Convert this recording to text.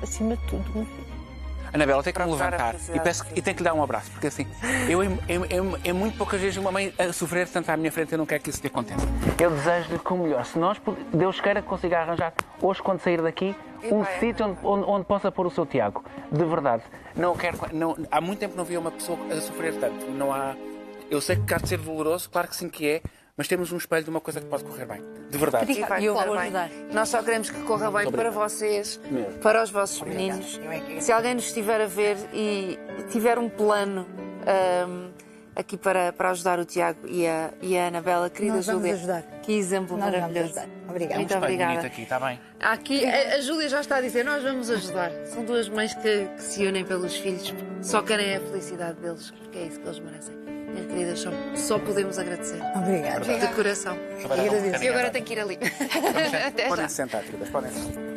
acima de tudo, um filho. Anabela, tem que me levantar e tem que lhe dar um abraço, porque assim, é muito poucas vezes uma mãe a sofrer tanto à minha frente, eu não quero que isso lhe aconteça. Eu desejo-lhe que o melhor, se nós, Deus queira que consiga arranjar, hoje quando sair daqui, um sítio onde possa pôr o seu Tiago, de verdade. Há muito tempo não via uma pessoa a sofrer tanto, não há... Eu sei que há de ser doloroso, claro que sim que é, mas temos um espelho de uma coisa que pode correr bem, de verdade. E eu vou ajudar. Nós só queremos que corra bem para vocês, para os vossos meninos. Se alguém nos estiver a ver e tiver um plano aqui para ajudar o Tiago e a Anabela, querida Júlia, que exemplo maravilhoso. Obrigada. Muito obrigada. Aqui, está bem? Aqui, a Júlia já está a dizer, nós vamos ajudar. São duas mães que se unem pelos filhos, só querem a felicidade deles, porque é isso que eles merecem. Minhas queridas, só podemos agradecer. Obrigada. De coração. Agradeço. E agora tenho que ir ali. Podem se sentar, queridas, podem se sentar.